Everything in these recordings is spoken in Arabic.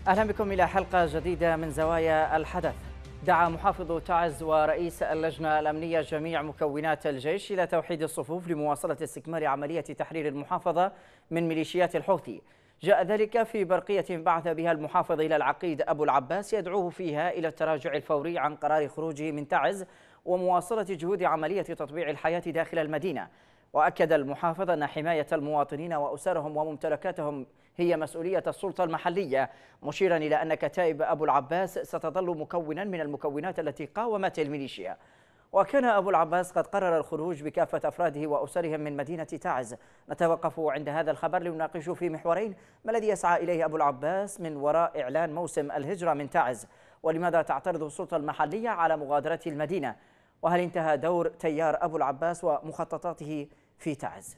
أهلا بكم إلى حلقة جديدة من زوايا الحدث. دعا محافظ تعز ورئيس اللجنة الأمنية جميع مكونات الجيش إلى توحيد الصفوف لمواصلة استكمال عملية تحرير المحافظة من ميليشيات الحوثي. جاء ذلك في برقية بعث بها المحافظ إلى العقيد أبو العباس يدعوه فيها إلى التراجع الفوري عن قرار خروجه من تعز ومواصلة جهود عملية تطبيع الحياة داخل المدينة. وأكد المحافظ أن حماية المواطنين وأسرهم وممتلكاتهم هي مسؤولية السلطة المحلية، مشيرا إلى أن كتائب أبو العباس ستظل مكونا من المكونات التي قاومت الميليشيا. وكان أبو العباس قد قرر الخروج بكافة أفراده وأسرهم من مدينة تعز. نتوقف عند هذا الخبر لنناقش في محورين: ما الذي يسعى إليه أبو العباس من وراء إعلان موسم الهجرة من تعز؟ ولماذا تعترض السلطة المحلية على مغادرة المدينة؟ وهل انتهى دور تيار أبو العباس ومخططاته في تعز؟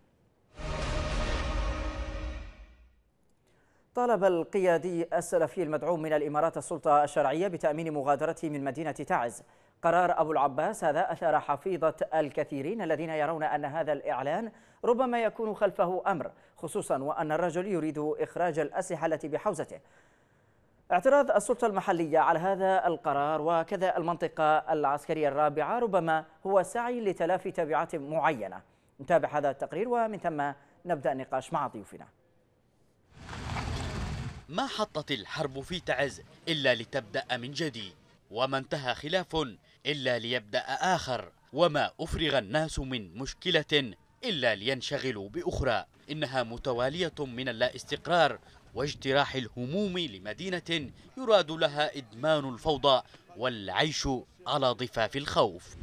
طالب القيادي السلفي المدعوم من الإمارات السلطة الشرعية بتأمين مغادرته من مدينة تعز. قرار أبو العباس هذا أثار حفيظة الكثيرين الذين يرون أن هذا الإعلان ربما يكون خلفه أمر، خصوصا وأن الرجل يريد إخراج الأسلحة التي بحوزته. اعتراض السلطة المحلية على هذا القرار وكذا المنطقة العسكرية الرابعة ربما هو سعي لتلافي تبعات معينة. نتابع هذا التقرير ومن ثم نبدأ النقاش مع ضيوفنا. ما حطت الحرب في تعز إلا لتبدأ من جديد، وما انتهى خلاف إلا ليبدأ آخر، وما أفرغ الناس من مشكلة إلا لينشغلوا بأخرى. إنها متوالية من اللا استقرار واجتراح الهموم لمدينة يراد لها إدمان الفوضى والعيش على ضفاف الخوف.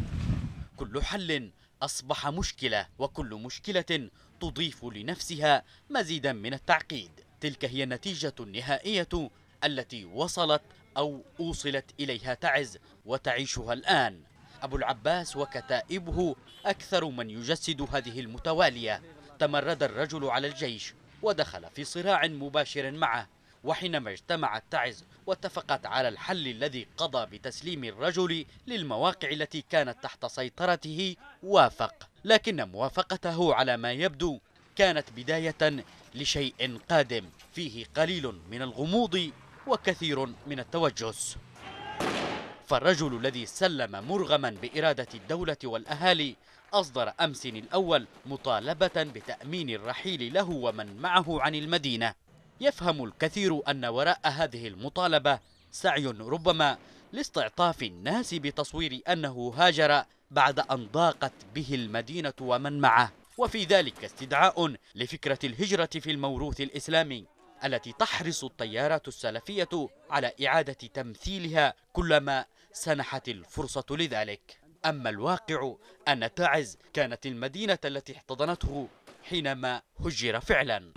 كل حل أصبح مشكلة، وكل مشكلة تضيف لنفسها مزيدا من التعقيد. تلك هي النتيجة النهائية التي وصلت أو أوصلت إليها تعز وتعيشها الآن. أبو العباس وكتائبه أكثر من يجسد هذه المتوالية. تمرد الرجل على الجيش ودخل في صراع مباشر معه، وحينما اجتمعت تعز واتفقت على الحل الذي قضى بتسليم الرجل للمواقع التي كانت تحت سيطرته وافق، لكن موافقته على ما يبدو كانت بداية لشيء قادم فيه قليل من الغموض وكثير من التوجس. فالرجل الذي سلم مرغما بإرادة الدولة والأهالي أصدر أمس الأول مطالبة بتأمين الرحيل له ومن معه عن المدينة. يفهم الكثير أن وراء هذه المطالبة سعي ربما لاستعطاف الناس بتصوير أنه هاجر بعد أن ضاقت به المدينة ومن معه، وفي ذلك استدعاء لفكرة الهجرة في الموروث الإسلامي التي تحرص التيارات السلفية على إعادة تمثيلها كلما سنحت الفرصة لذلك. أما الواقع أن تعز كانت المدينة التي احتضنته حينما هجر فعلا.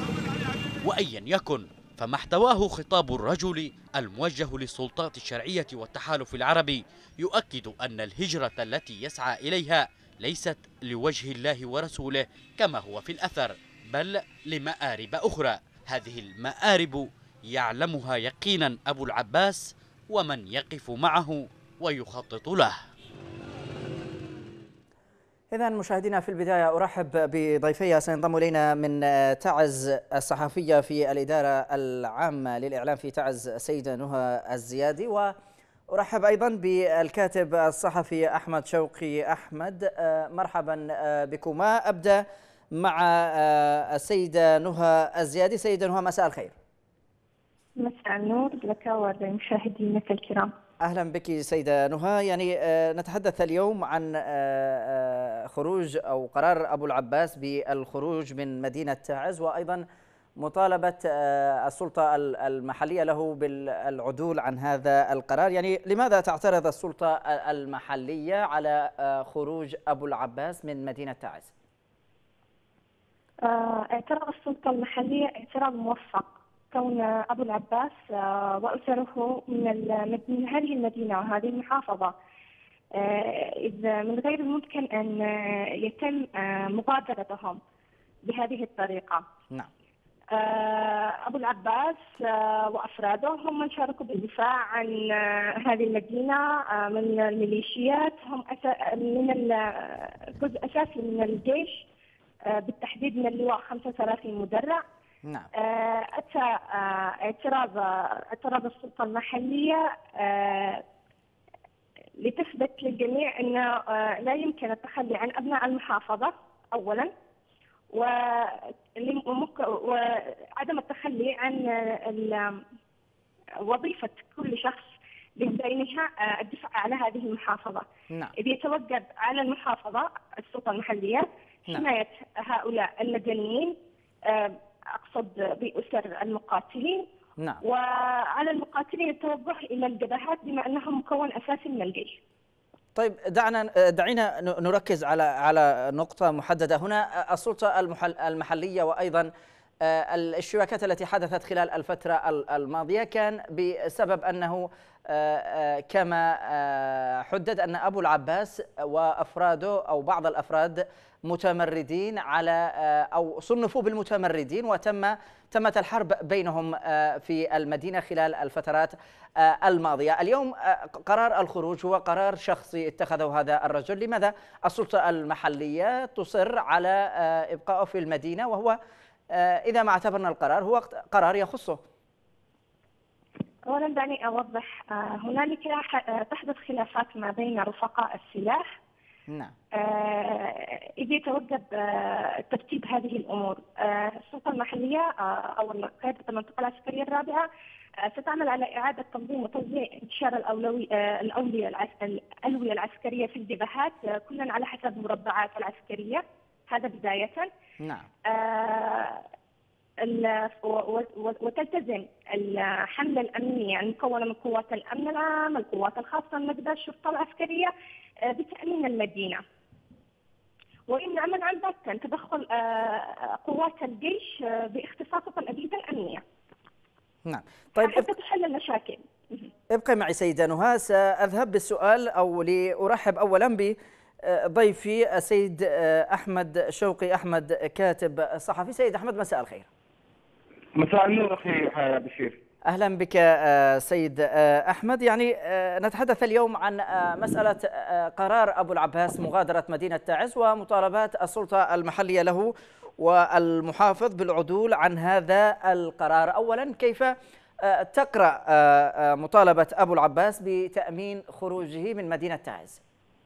وأيا يكن فما احتواه خطاب الرجل الموجه للسلطات الشرعية والتحالف العربي يؤكد أن الهجرة التي يسعى إليها ليست لوجه الله ورسوله كما هو في الأثر، بل لمآرب أخرى. هذه المآرب يعلمها يقينا أبو العباس ومن يقف معه ويخطط له. إذا مشاهدينا، في البداية أرحب بضيفي سينضم إلينا من تعز الصحفية في الإدارة العامة للإعلام في تعز السيدة نهى الزيادي، وأرحب أيضا بالكاتب الصحفي أحمد شوقي. أحمد، مرحبا بكما. أبدأ مع السيدة نهى الزيادي. سيدة نهى، مساء الخير. مساء النور لك ولمشاهدينك الكرام. أهلا بك سيدة نهى. يعني نتحدث اليوم عن خروج أو قرار أبو العباس بالخروج من مدينة تعز، وأيضا مطالبة السلطة المحلية له بالعدول عن هذا القرار. يعني لماذا تعترض السلطة المحلية على خروج أبو العباس من مدينة تعز؟ اعتراض السلطة المحلية اعتراض موفق، كون أبو العباس وأسره من هذه المدينة وهذه المحافظة، إذ من غير الممكن أن يتم مغادرتهم بهذه الطريقة. نعم. أبو العباس وأفراده هم من شاركوا بالدفاع عن هذه المدينة من الميليشيات، هم من جزء أساسي من الجيش، بالتحديد من اللواء 35 مدرع نعم. أتى اعتراض السلطة المحلية لتثبت للجميع أن لا يمكن التخلي عن أبناء المحافظة أولا، وعدم التخلي عن وظيفة كل شخص بينها الدفاع على هذه المحافظة. نعم. إذ يتوجب على المحافظة السلطة المحلية حماية هؤلاء المدنيين، أقصد بأسر المقاتلين. نعم. وعلى المقاتلين التوجه إلى الجبهات بما أنهم مكون أساسي من الجيش. طيب دعينا نركز على نقطة محددة هنا. السلطة المحلية وأيضا الاشتباكات التي حدثت خلال الفترة الماضية كان بسبب أنه كما حدد أن أبو العباس وأفراده أو بعض الأفراد متمردين على أو صنفوا بالمتمردين، تمت الحرب بينهم في المدينة خلال الفترات الماضية. اليوم قرار الخروج هو قرار شخصي اتخذه هذا الرجل. لماذا السلطة المحلية تصر على إبقائه في المدينة وهو إذا ما اعتبرنا القرار هو قرار يخصه؟ أولا دعني أوضح، هنالك تحدث خلافات ما بين رفقاء السلاح. نعم. إذا يتوجب ترتيب هذه الأمور، السلطة المحلية أو قيادة المنطقة العسكرية الرابعة ستعمل على إعادة تنظيم وتوزيع انتشار الألوية العسكرية في الجبهات كلا على حسب المربعات العسكرية. هذا بداية. نعم. وتلتزم الحملة الأمنية المكونة من قوات الأمن العام، القوات الخاصة، النقبة، الشرطة العسكرية بتأمين المدينة، ويمنع عن باتا تدخل قوات الجيش باختصاصة الأجهزة الأمنية. نعم. طيب حتى تحل المشاكل. ابقي معي سيدة نهى، سأذهب بالسؤال أو لأرحب أولا بضيفي السيد أحمد شوقي أحمد، كاتب صحفي. سيد أحمد، مساء الخير. مساء النور أخي بشير. أهلا بك سيد أحمد. يعني نتحدث اليوم عن مسألة قرار أبو العباس مغادرة مدينة تعز ومطالبات السلطة المحلية له والمحافظ بالعدول عن هذا القرار. أولا، كيف تقرأ مطالبة أبو العباس بتأمين خروجه من مدينة تعز؟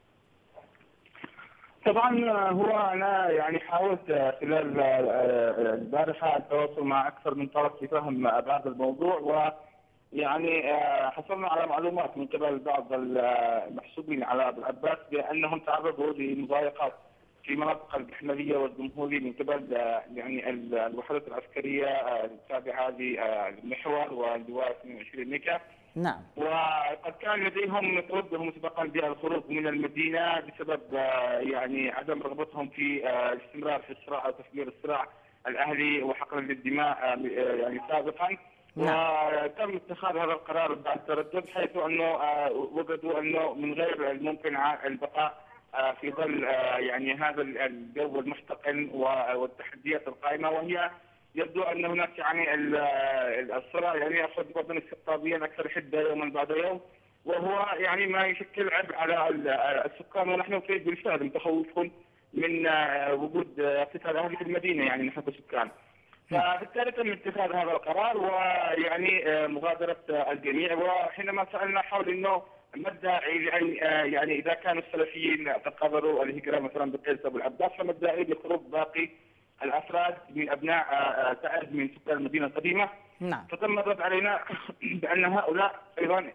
طبعا هو أنا يعني حاولت خلال البارحة التواصل مع أكثر من طرف لفهم هذا الموضوع، ويعني حصلنا على معلومات من قبل بعض المحسوبين على أبو العباس بأنهم تعرضوا لمضايقات في مناطق البحمرية والجمهورية من قبل يعني الوحدات العسكرية التابعة للمحور واللواء 22 نكا. نعم. وقد كان لديهم توجه مسبقا بالخروج من المدينة بسبب يعني عدم رغبتهم في الاستمرار في الصراع او تسوير الصراع الاهلي وحقن للدماء يعني سابقا. وتم اتخاذ هذا القرار بعد تردد، حيث انه وجدوا انه من غير الممكن البقاء في ظل يعني هذا الجو المحتقن والتحديات القائمة، وهي يبدو ان هناك يعني الصراع يعني ياخذ وضعا استقطابيا اكثر حده يوما بعد يوم، وهو يعني ما يشكل عبء على السكان، ونحن بالفعل متخوفون من وجود قتال اهلي في المدينه يعني نحن كسكان. فبالتالي تم اتخاذ هذا القرار ويعني مغادره الجميع. وحينما سالنا حول انه ما الداعي يعني اذا كانوا السلفيين تقرروا الهجره مثلا بقياده ابو العباس، فما الداعي لخروج باقي الافراد من ابناء تعز من سكان المدينه القديمه؟ نعم. فتم الرد علينا بان هؤلاء ايضا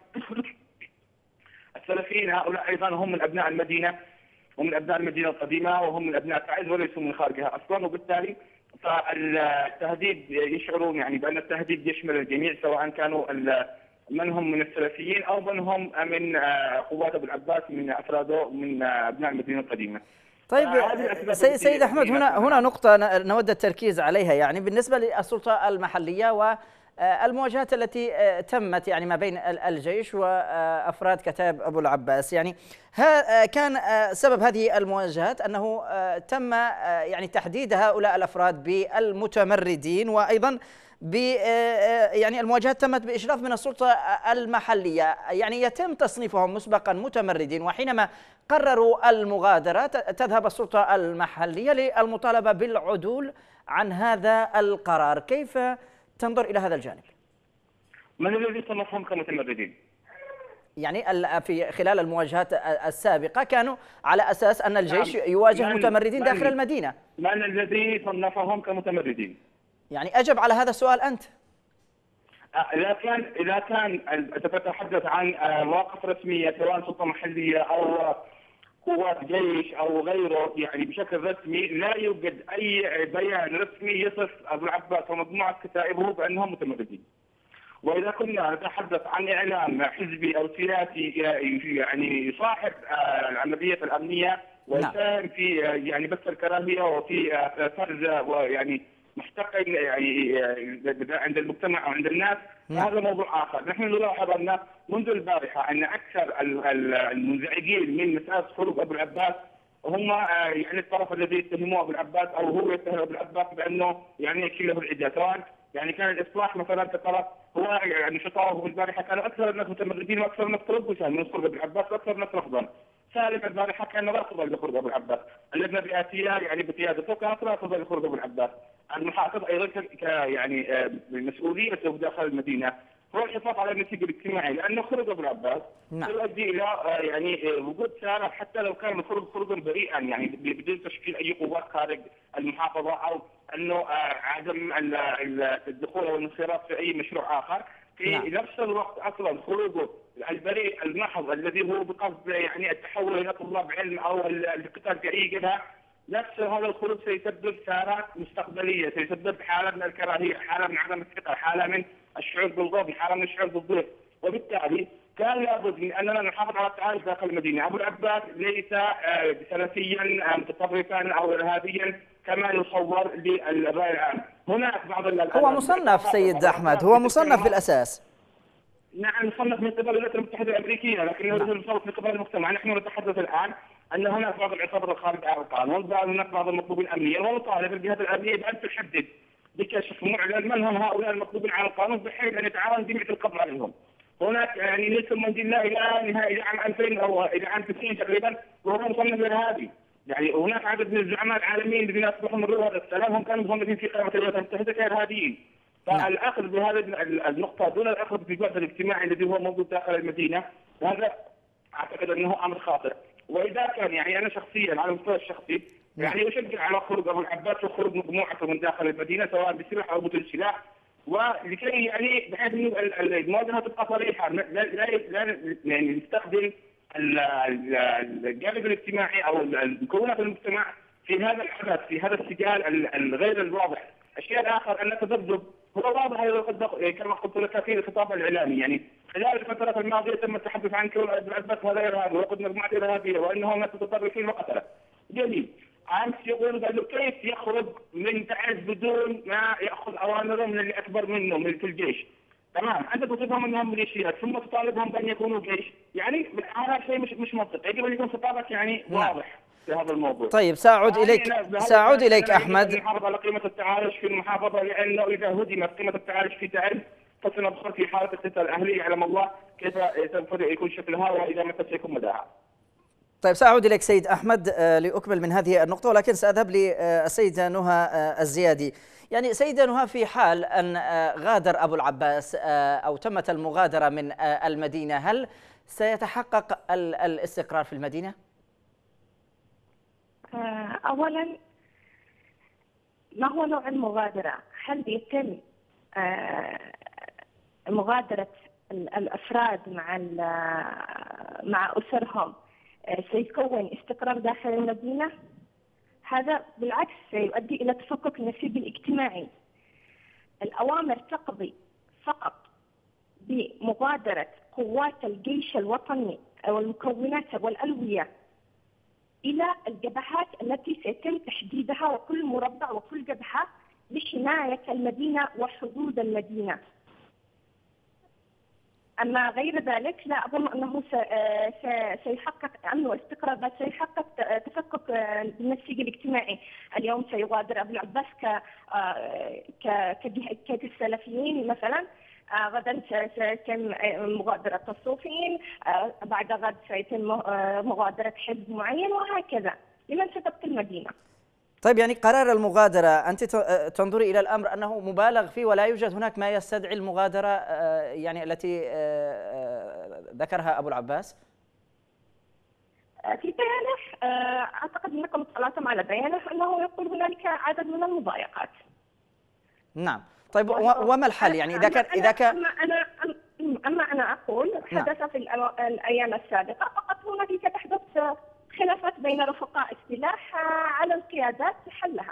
السلفيين هؤلاء ايضا هم من ابناء المدينه ومن ابناء المدينه القديمه وهم من ابناء تعز وليسوا من خارجها اصلا، وبالتالي فالتهديد يشعرون يعني بان التهديد يشمل الجميع، سواء كانوا من هم من السلفيين او من هم من قوات ابو العباس من افراده من ابناء المدينه القديمه. طيب سيد أحمد، هنا نقطة نود التركيز عليها، يعني بالنسبة للسلطة المحلية والمواجهات التي تمت يعني ما بين الجيش وأفراد كتائب أبو العباس. يعني كان سبب هذه المواجهات أنه تم يعني تحديد هؤلاء الأفراد بالمتمردين، وأيضا يعني المواجهات تمت بإشراف من السلطة المحلية، يعني يتم تصنيفهم مسبقا متمردين، وحينما قرروا المغادرة تذهب السلطة المحلية للمطالبة بالعدول عن هذا القرار. كيف تنظر إلى هذا الجانب؟ من الذي صنفهم كمتمردين؟ يعني في خلال المواجهات السابقة كانوا على أساس أن الجيش يواجه متمردين داخل المدينة. من الذي صنفهم كمتمردين؟ يعني أجب على هذا السؤال أنت. إذا كان تتحدث عن مواقف رسمية سواء سلطة محلية أو قوات جيش أو غيره يعني بشكل رسمي، لا يوجد أي بيان رسمي يصف أبو العباس ومجموعة كتائبه بأنهم متمردين. وإذا كنا نتحدث عن إعلام حزبي أو سياسي يعني يصاحب العملية الأمنية ويساهم في يعني بث الكراهية وفي فرز ويعني محتقن يعني عند المجتمع او عند الناس، هذا موضوع اخر. نحن نلاحظ ان منذ البارحه ان اكثر المنزعجين من مساله خروج ابو العباس هم يعني الطرف الذي يتهموه ابو العباس او هو يتهم ابو العباس بانه يعني يكيل له العداء، سواء يعني كان الاصلاح مثلا كطرف هو يعني شطاره البارحه كانوا اكثر الناس متمردين واكثر الناس تربصا من خروج ابو العباس واكثر الناس رفضا. سالم البارحه كان رافضا لخروج ابو العباس، اللجنه الرئاسيه يعني بقيادته كانت رافضه لخروج ابو العباس. المحافظ ايضا يعني مسؤوليته داخل المدينه هو الحفاظ على النسيج الاجتماعي، لانه خروج ابو العباس يؤدي الى يعني وجود سارة حتى لو كان الخروج خروجا بريئا يعني بدون تشكيل اي قوات خارج المحافظه او انه عدم الدخول او الانخراط في اي مشروع اخر. في نفس الوقت اصلا خروجه البريء المحض الذي هو بقصد يعني التحول الى طلاب علم او القتال في اي جبهه، نفس هذا الخروج سيسبب ثارات مستقبليه، سيسبب حاله من الكراهيه، حاله من عدم الثقه، حاله من الشعور بالغضب، حاله من الشعور بالضيق، وبالتالي كان لابد من اننا نحافظ على التعايش داخل المدينه. ابو العباس ليس سلفيا متطرفا او ارهابيا كما يصور للراي العام. هناك بعض هو مصنف سيد احمد، هو مصنف بالاساس. نعم مصنف من قبل الولايات المتحده الامريكيه، لكنه مصنف من قبل المجتمع. نحن نتحدث الان ان هناك بعض العصابات الخارج عن القانون، هناك بعض المطلوبين امنيا، ونطالب الجهات الامنيه بان تحدد بكشف معلن من هم هؤلاء المطلوبين على القانون بحيث ان يتعاون جميع القبض عليهم. هناك يعني ليس منزل الى نهايه عام 2000 او الى عام 90 تقريبا وهو مصنف ارهابي. يعني هناك عدد من الزعماء العالميين الذين اصبحوا من رواد السلام هم كانوا مصنفين في قائمه الولايات المتحده كارهابيين. فالاخذ بهذه النقطه دون الاخذ بالبعد الاجتماعي الذي هو موجود داخل المدينه، هذا اعتقد انه امر خاطئ. واذا كان يعني انا شخصيا على المستوى الشخصي يعني اشجع على خروج ابو العباس وخروج مجموعته من داخل المدينه سواء بسلاح او بدون سلاح، ولكي يعني بحيث انه المواجهه تبقى صريحه، لا يعني نستخدم الجانب الاجتماعي او مكونات المجتمع في هذا الحدث، في هذا السجال الغير الواضح. الشيء الاخر ان التذبذب هو واضح كما قلت لك في الخطاب الاعلامي، يعني خلال الفترات الماضيه تم التحدث عن كون ابو العباس هذا ارهابي وقد مجموعه ارهابيه وانه ناس متطرفين وقتله. جميل. امس يقول انه كيف يخرج من تعز بدون ما ياخذ اوامره من اللي اكبر منه من في الجيش. تمام، انت تصفهم انهم ميليشيات ثم تطالبهم بان يكونوا جيش، يعني هذا شيء مش منطقي، يجب ان يكون خطابك يعني واضح في هذا الموضوع. طيب سأعود إليك أحمد. نحافظ على قيمة التعايش في المحافظة، لأنه إذا هدمت قيمة التعايش في تعز فسندخل في حالة القتال الأهلي. يعلم الله كيف سوف يكون شكلها وإذا متى سيكون مداها. طيب سأعود إليك سيد أحمد لأكمل من هذه النقطة، ولكن سأذهب للسيدة نهى الزيادي. يعني سيدة نهى، في حال أن غادر أبو العباس أو تمت المغادرة من المدينة، هل سيتحقق الاستقرار في المدينة؟ أولا، ما هو نوع المغادرة؟ هل يتم مغادرة الأفراد مع أسرهم سيكون استقرار داخل المدينة؟ هذا بالعكس سيؤدي إلى تفكك النسيج الاجتماعي. الأوامر تقضي فقط بمغادرة قوات الجيش الوطني أو المكونات والألوية إلى الجبهات التي سيتم تحديدها، وكل مربع وكل جبهة لحماية المدينة وحدود المدينة. أما غير ذلك لا أظن أنه سيحقق أمن واستقرار، بل سيحقق تفكك بالنسيج الاجتماعي. اليوم سيغادر أبو العباس كجهة السلفيين مثلا، غدا سيتم مغادرة الصوفيين، بعد غد سيتم مغادرة حزب معين، وهكذا لمن ستبقى المدينة. طيب يعني قرار المغادرة أنت تنظري إلى الأمر أنه مبالغ فيه ولا يوجد هناك ما يستدعي المغادرة يعني التي ذكرها أبو العباس؟ في بيانه أعتقد أنكم اطلعتم على بيانه أنه يقول هنالك عدد من المضايقات. نعم. طيب وما الحل يعني إذا كان أما أنا أقول حدث في الأيام السابقة فقط هنالك تحدث خلافات بين رفقاء السلاح على القيادات حلها.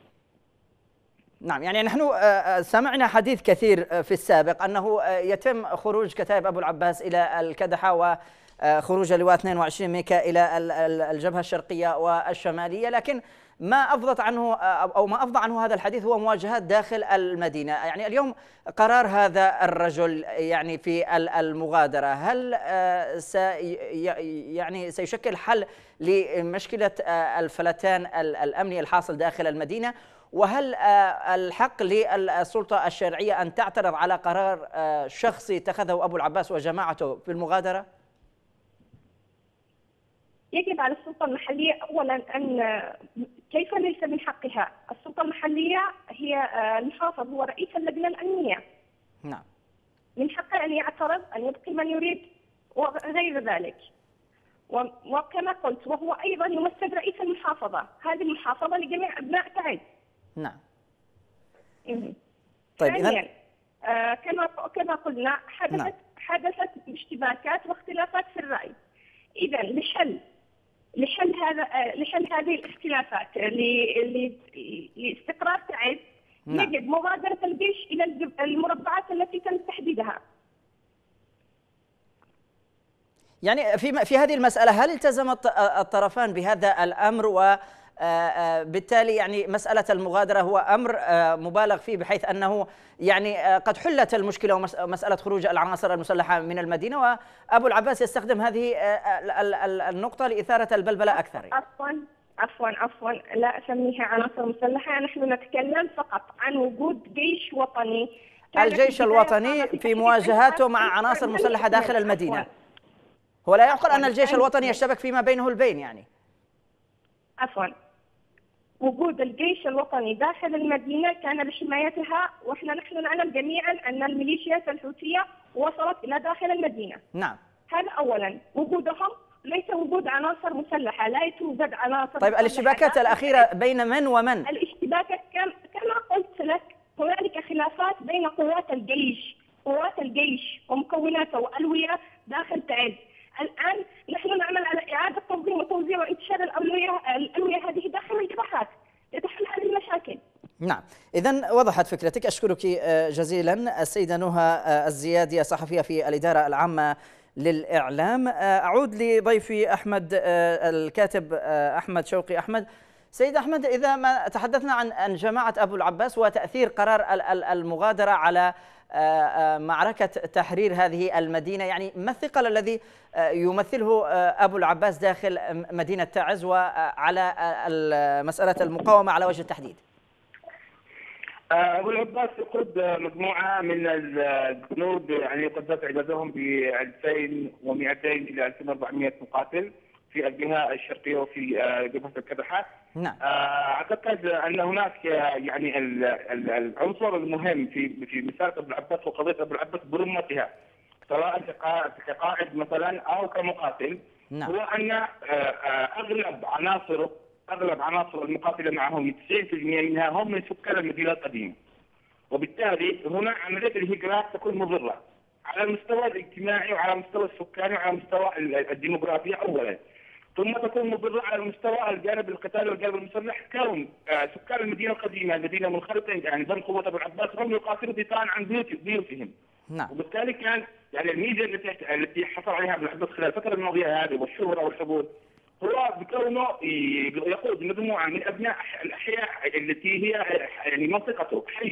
نعم، يعني نحن سمعنا حديث كثير في السابق أنه يتم خروج كتائب أبو العباس إلى الكدحة وخروج لواء 22 ميكا إلى الجبهة الشرقية والشمالية، لكن ما أفضت عنه أو ما أفضى عنه هذا الحديث هو مواجهات داخل المدينة. يعني اليوم قرار هذا الرجل يعني في المغادرة، هل يعني سيشكل حل لمشكلة الفلتان الأمني الحاصل داخل المدينة؟ وهل الحق للسلطة الشرعية أن تعترض على قرار شخصي اتخذه أبو العباس وجماعته في المغادرة؟ يجب على السلطة المحلية أولا أن كيف ليس من حقها؟ السلطة المحلية هي المحافظ، هو رئيس اللجنة الأمنية. نعم. من حقه أن يعترض، أن يبقي من يريد وغير ذلك. وكما قلت وهو أيضا يمثل رئيس المحافظة، هذه المحافظة لجميع أبناء تعز. نعم. طيب إذن كما قلنا حدثت اشتباكات واختلافات في الرأي. إذا لحل هذه الاختلافات لاستقرار تعز يجب مغادرة الجيش إلى المربعات التي تم تحديدها. يعني في هذه المسألة هل التزم الطرفان بهذا الأمر؟ وبالتالي يعني مسألة المغادرة هو أمر مبالغ فيه، بحيث أنه يعني قد حلت المشكلة ومسألة خروج العناصر المسلحة من المدينة، وأبو العباس يستخدم هذه النقطة لإثارة البلبلة أكثر. عفوا لا أسميها عناصر مسلحة، نحن نتكلم فقط عن وجود جيش وطني. الجيش الوطني في مواجهاته مع عناصر مسلحة داخل المدينة. هو لا يعقل أن الجيش الوطني يشتبك فيما بينه البين يعني. عفوا، وجود الجيش الوطني داخل المدينة كان لحمايتها، نحن نعلم جميعا أن الميليشيات الحوثية وصلت إلى داخل المدينة. نعم. هذا أولا، وجودهم ليس وجود عناصر مسلحة، لا توجد عناصر. طيب الاشتباكات الأخيرة بين من ومن؟ الاشتباكات كما قلت لك هنالك خلافات بين قوات الجيش ومكوناته وألوية داخل تعز. الآن نحن نعمل على إعادة تنظيم وتوزيع وإنتشار الألوية هذه داخل الجبهات لتحل هذه المشاكل. نعم، إذن وضحت فكرتك، أشكرك جزيلا. السيدة نهى الزيادي، الصحفية في الإدارة العامة للإعلام. أعود لضيفي أحمد الكاتب أحمد شوقي. أحمد، سيد أحمد، إذا ما تحدثنا عن جماعة أبو العباس وتأثير قرار المغادرة على معركة تحرير هذه المدينة، يعني ما الثقل الذي يمثله أبو العباس داخل مدينة تعز وعلى مسألة المقاومة على وجه التحديد؟ أبو العباس يقود مجموعة من الجنود، يعني قدرت عددهم ب 2200 إلى 2400 مقاتل في الجهة الشرقية وفي جبهة الكدحة. نعم. أعتقد أن هناك يعني العنصر المهم في مسألة أبو العباس وقضية أبو العباس برمتها، سواء كقائد مثلا أو كمقاتل. نعم. هو أن أغلب عناصر المقاتلة معهم 90% منها هم من سكان المدينة القديمة، وبالتالي هنا عملية الهجرات تكون مضرة على المستوى الاجتماعي وعلى المستوى السكاني وعلى المستوى الديموغرافي أولا، ثم تكون مضرة على مستوى الجانب القتالي والجانب المسلح، كون سكان المدينة القديمة المدينة منخرطة يعني ضمن قوة أبو العباس هم يقاتلوا دفاعا عن بيوتهم. نعم. وبالتالي كان يعني الميزة التي حصل عليها أبو العباس خلال الفترة الماضية هذه والشهرة والحضور، هو بكونه يقود مجموعة من أبناء الأحياء التي هي يعني منطقته حيه،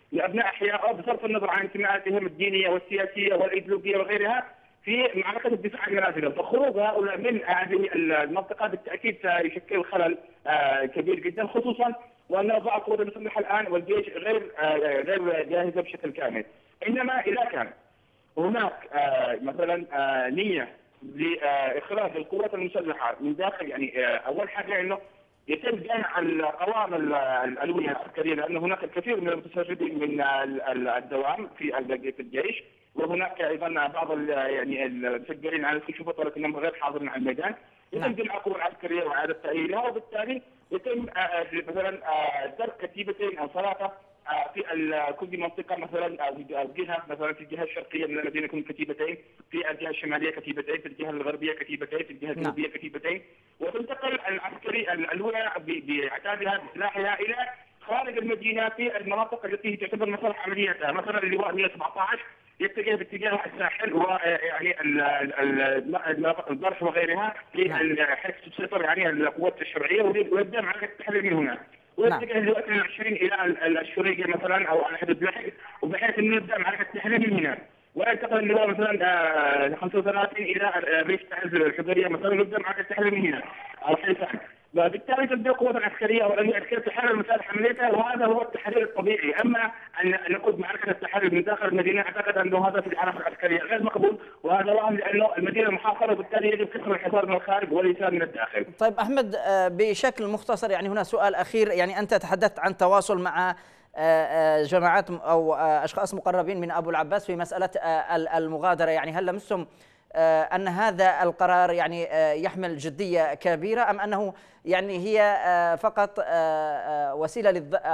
لابناء احياء بصرف النظر عن انتماءاتهم الدينيه والسياسيه والايديولوجيه وغيرها في معركه الدفاع عن منازلهم، فخروج هؤلاء من هذه المنطقه بالتاكيد سيشكل خلل كبير جدا، خصوصا وان بعض القوات المسلحه الان والجيش غير جاهزه بشكل كامل. انما اذا كان هناك مثلا نيه لاخراج القوات المسلحه من داخل، يعني اول حاجه انه يتم جمع القوام الالويه العسكريه، لان هناك الكثير من المتسربين من الدوام في الجيش، وهناك ايضا بعض يعني المسجلين على الكشوفات ولكنهم غير حاضرين على الميدان. يتم جمع القوى العسكريه واعاده تاهيلها، وبالتالي يتم مثلا ترك كتيبتين او ثلاثه في كل منطقه، مثلا جهه، مثلا في الجهه الشرقيه من المدينه يكون كتيبتين، في الجهه الشماليه كتيبتين، في الجهه الغربيه كتيبتين، في الجهه الجنوبيه كتيبتين، وتنتقل العسكري الالويه بعتادها بسلاحها الى خارج المدينه في المناطق التي تعتبر مصالح عملياتها، مثلا اللواء 117 يتجه باتجاه الساحل ويعني المناطق البرح وغيرها حيث تسيطر يعني القوات الشرعيه، ويبدا معركه التحرير من هنا. ويتجه اللواء 22 الى الشريقه مثلا او على حدود لحج، وبحيث انه يبدا معركه التحرير من هنا. وينتقل اللواء مثلا 35 الى ريش تعز الحضيريه مثلا، ويبدا معركه التحرير من هنا او حيفان. وبالتالي تبدا القوات العسكريه او الاليه العسكريه تحرر مسالح عمليتها، وهذا هو التحرير الطبيعي. اما ان نقود معركه التحرر من داخل المدينه، اعتقد انه هذا في الحركه العسكريه غير مقبول، وهذا واهم لانه المدينه محاصره، وبالتالي يجب كسر الحصار من الخارج وليس من الداخل. طيب احمد، بشكل مختصر، يعني هنا سؤال اخير، يعني انت تحدثت عن تواصل مع جماعات او اشخاص مقربين من ابو العباس في مساله المغادره، يعني هل لمستم أن هذا القرار يعني يحمل جدية كبيرة، أم أنه يعني هي فقط وسيلة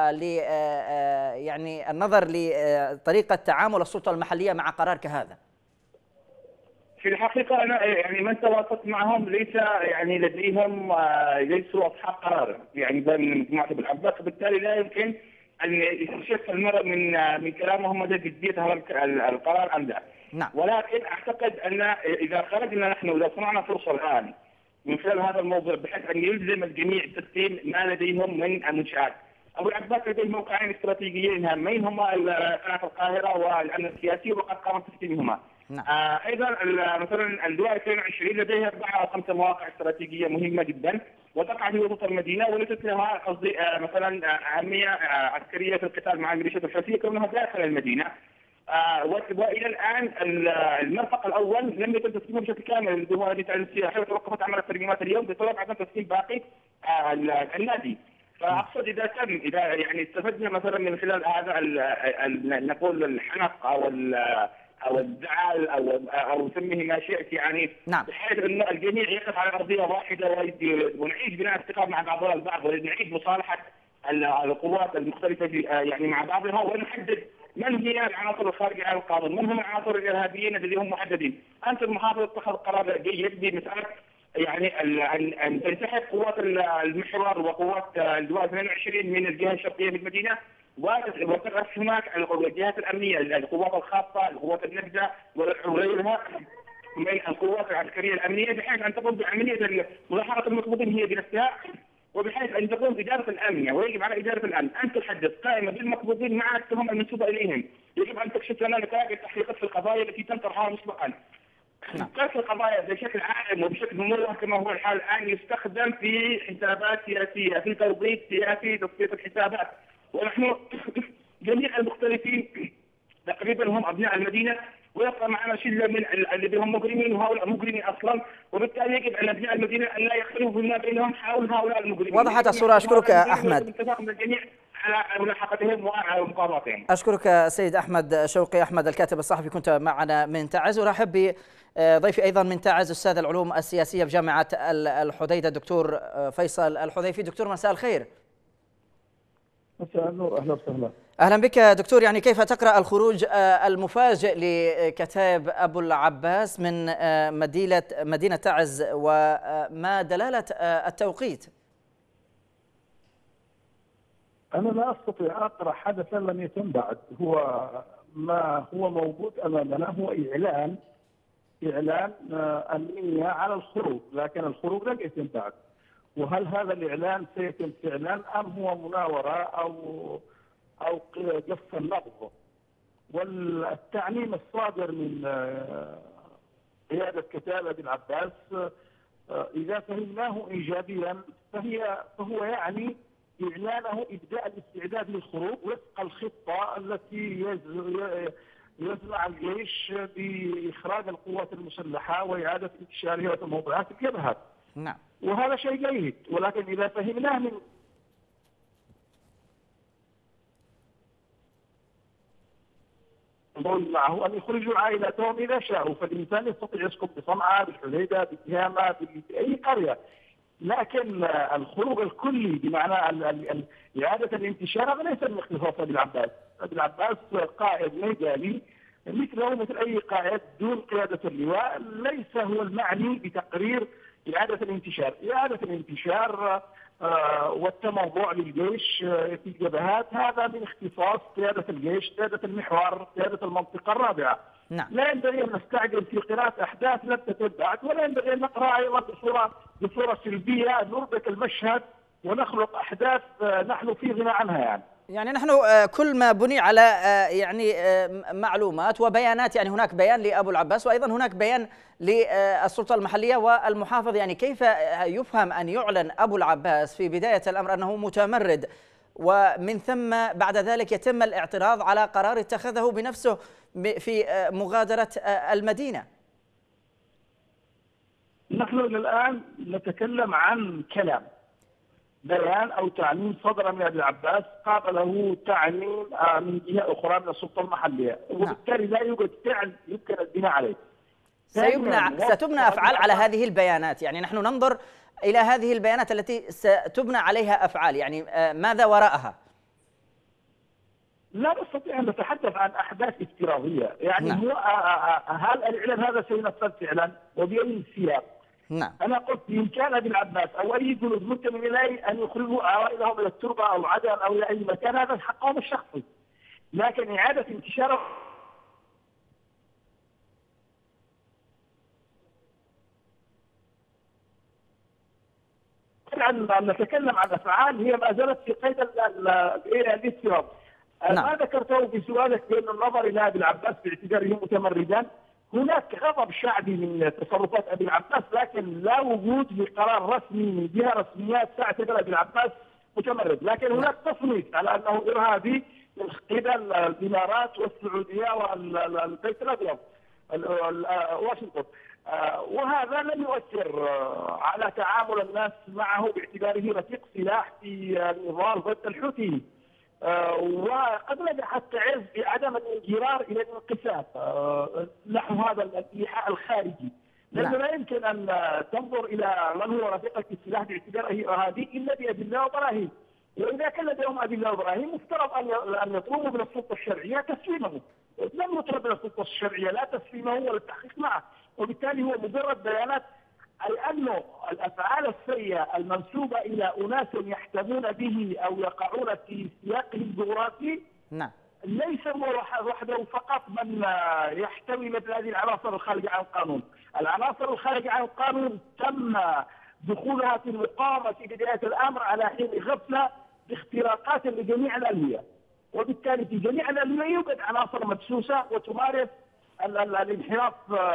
يعني النظر لطريقة تعامل السلطة المحلية مع قرار كهذا؟ في الحقيقة أنا يعني من تواصلت معهم ليس يعني لديهم ليسوا أصحاب قرار يعني من مجموعة أبو العباس، وبالتالي لا يمكن أن يستشف المرء من كلامهم مدى جدية هذا القرار أم لا. نعم. ولكن أعتقد أن إذا خرجنا نحن وإذا صنعنا فرصة الآن من خلال هذا الموضوع بحيث أن يلزم الجميع تسليم ما لديهم من المنشآت. أبو العباس لديه موقعين استراتيجيين هامين، هما قناة القاهرة والأمن السياسي، وقد قام بتسليمهما. نعم. ايضا مثلا اللواء 22 لديه 4 أو 5 مواقع استراتيجيه مهمه جدا وتقع في وسط المدينه، وليست لها قصدي مثلا اهميه عسكريه في القتال مع الميليشيات الحوثيه كونها داخل المدينه. والى الان المرفق الاول لم يتم تسليمه بشكل كامل اللي هو نادي السياحه، وتوقفت عمل الترجمات اليوم بطلب عدم تسليم باقي النادي. فاقصد اذا يعني استفدنا مثلا من خلال هذا نقول الحنق او الزعل او سميه ما شئت يعني. نعم. بحيث انه الجميع يقف على ارضيه واحده ونعيش بناء الثقه مع بعضنا البعض، ونعيد مصالحه القوات المختلفه يعني مع بعضها، ونحدد من هي العناصر الخارجه عن القانون، من هم العناصر الارهابيين الذين هم محددين. انت المحافظ اتخذ قرار جيد بمساله يعني ان تنسحب قوات المحور وقوات اللواء 22 من الجهه الشرقيه من المدينه، وترأس هناك الجهات الامنيه، القوات الخاصه، القوات النجده وغيرها من القوات العسكريه الامنيه، بحيث ان تقوم بعمليه ملاحقه المطلوبين هي بنفسها، وبحيث ان تقوم اداره الامن، ويجب على اداره الامن ان تحدد قائمه بالمطلوبين مع التهم المنسوبه اليهم. يجب ان تكشف لنا نتائج التحقيقات في القضايا التي تم طرحها مسبقا. كشف القضايا بشكل عام وبشكل مموه كما هو الحال الان يستخدم في حسابات سياسيه، في توظيف سياسي، تصفيه الحسابات. ونحن جميع المختلفين تقريبا هم ابناء المدينه، ويبقى معنا شله من الذين هم مجرمين، وهؤلاء مجرمين اصلا، وبالتالي يجب على ابناء المدينه ان لا يختلفوا فيما بينهم حول هؤلاء المجرمين. وضحت الصوره. اشكرك احمد. اتفاق من الجميع على ملاحقتهم وعلى مقاضاتهم. اشكرك سيد احمد شوقي احمد، الكاتب الصحفي، كنت معنا من تعز. ارحب بضيفي ايضا من تعز، استاذ العلوم السياسيه بجامعه الحديده الدكتور فيصل الحذيفي. دكتور مساء الخير. مساء النور، اهلا وسهلا. اهلا بك دكتور. يعني كيف تقرا الخروج المفاجئ لكتائب ابو العباس من مدينه تعز، وما دلاله التوقيت؟ انا لا استطيع اقرا حدثا لم يتم بعد. هو ما هو موجود امامنا هو اعلان النية على الخروج، لكن الخروج لم يتم بعد. وهل هذا الإعلان سيتم فعلا أم هو مناورة أو قص النبض. والتعليم الصادر من قيادة كتائب أبي العباس إذا فهمناه إيجابيا فهو يعني إعلانه إبداء الاستعداد للخروج وفق الخطة التي يزرع الجيش بإخراج القوات المسلحة وإعادة انتشارها وتموضعات الجبهات. نعم. وهذا شيء جيد، ولكن إذا فهمناه من معه أن يخرجوا عائلاتهم إذا شاءوا، فالإنسان يستطيع يسكن بصنعاء، بالحديدة، بتهامة، بأي قرية، لكن الخروج الكلي بمعنى إعادة الانتشار هذا ليس من اختصاص أبي العباس. أبي العباس قائد ميداني مثله مثل أي قائد دون قيادة اللواء، ليس هو المعني بتقرير إعادة الانتشار. إعادة الانتشار والتموضع للجيش في الجبهات هذا من اختصاص قيادة الجيش، قيادة المحور، قيادة المنطقة الرابعة. نعم. لا ينبغي أن نستعجل في قراءة أحداث لم تتبعت، ولا ينبغي أن نقرأ أيضا بصورة سلبية نربك المشهد ونخلق أحداث نحن في غنى عنها. يعني نحن كل ما بني على يعني معلومات وبيانات، يعني هناك بيان لأبو العباس وأيضا هناك بيان للسلطة المحلية والمحافظ، يعني كيف يفهم أن يعلن أبو العباس في بداية الأمر أنه متمرد ومن ثم بعد ذلك يتم الاعتراض على قرار اتخذه بنفسه في مغادرة المدينة؟ نحن الآن نتكلم عن كلام، بيان أو تعليم صدر من أبي العباس قابله تعليم من جهة أخرى من السلطة المحلية، وبالتالي لا يوجد فعل يمكن البناء عليه. ستبنى أفعال على هذه البيانات، يعني نحن ننظر إلى هذه البيانات التي ستبنى عليها أفعال، يعني ماذا وراءها؟ لا نستطيع أن نتحدث عن أحداث افتراضية، يعني نعم. هو هل الإعلان هذا سينفذ فعلا وبأي سياق؟ نعم. أنا قلت بإمكان أبي العباس أو أي جنود منتمين إليه أن يخرجوا عوائلهم إلى التربة أو عدن أو إلى أي مكان، هذا حقهم الشخصي، لكن إعادة انتشاره نتكلم عن أفعال هي ما زالت في قيد الافتراض. ما ذكرته في سؤالك بأن النظر إلى أبي العباس باعتباره متمردا، هناك غضب شعبي من تصرفات أبي العباس، لكن لا وجود لقرار رسمي من جهة رسميات تعتبر أبي العباس متمرد، لكن هناك تصنيف على أنه إرهابي من قبل الإمارات والسعودية والبيت الأبيض واشنطن، وهذا لم يؤثر على تعامل الناس معه باعتباره رفيق سلاح في النضال ضد الحوثيين. وقد نجحت تعز بعدم الانجرار الى الانقسام نحو هذا الايحاء الخارجي، لانه لا يمكن ان تنظر الى من هو رفيقك في السلاح باعتباره ارهابي الا بادله وبراهين، واذا كان لديهم ادله وبراهين مفترض ان يطلبوا من السلطه الشرعيه تسليمه. لم يطلب من السلطه الشرعيه لا تسليمه ولا التحقيق معه، وبالتالي هو مجرد بيانات، أي أنه الأفعال السيئة المنسوبة إلى أناس يحتمون به أو يقعون في سياقه الجغرافي نعم ليس هو وحده فقط من يحتوي مثل هذه العناصر الخارجة عن القانون. العناصر الخارجة عن القانون تم دخولها في المقاومة في بداية الأمر على حين غفلة باختراقات لجميع الألوية، وبالتالي في جميع الألوية يوجد عناصر مدسوسة وتمارس الانحراف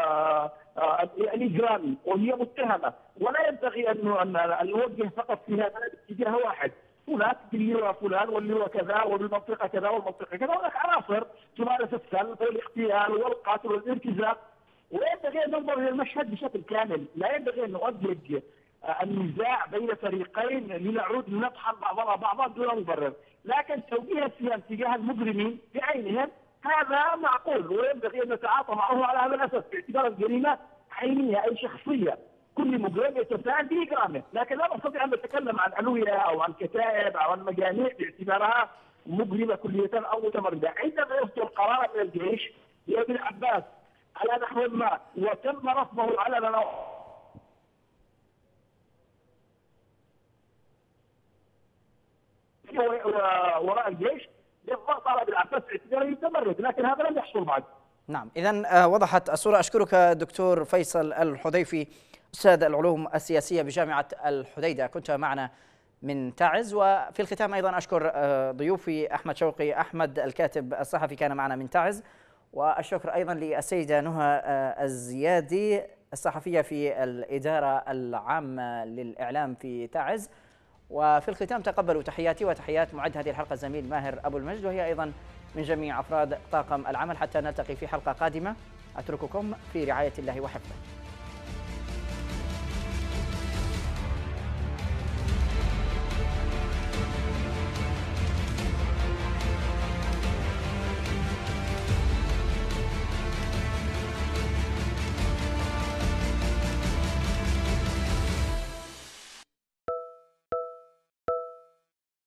الإجرامي وهي متهمة، ولا ينبغي أن نوجه فقط في هذا الاتجاه واحد. هناك باللواء فلان واللواء كذا وبالمنطقة كذا والمنطقة كذا، هناك عناصر تمارس السلب والاغتيال والقتل والارتزاق، وينبغي أن ننظر إلى المشهد بشكل كامل. لا ينبغي أن نؤجج النزاع بين فريقين لنعود نطحن بعضنا بعضا دون مبرر، لكن توجيه السياسة تجاه المجرمين بعينهم هذا معقول، وينبغي ان نتعاطى معه على هذا الاساس باعتبار الجريمه عينيه اي شخصيه، كل مجرم يتساءل باجرامه، لكن لا نستطيع ان نتكلم عن الويه او عن كتائب او عن مجاميع باعتبارها مجرمه كليه او متمرده. عندما يصدر قرار من الجيش لابي العباس على نحو ما وتم رفضه علنا وراء الجيش للضغط على ابي العباس باعتباره متمرد، لكن هذا لم يحصل بعد. نعم، إذا وضحت الصورة. أشكرك دكتور فيصل الحذيفي، أستاذ العلوم السياسية بجامعة الحديدة، كنت معنا من تعز. وفي الختام أيضا أشكر ضيوفي أحمد شوقي أحمد الكاتب الصحفي كان معنا من تعز، والشكر أيضا للسيدة نهى الزيادي الصحفية في الإدارة العامة للإعلام في تعز. وفي الختام تقبلوا تحياتي وتحيات معد هذه الحلقة الزميل ماهر أبو المجد، وهي أيضا من جميع أفراد طاقم العمل. حتى نلتقي في حلقة قادمة أترككم في رعاية الله وحفظه.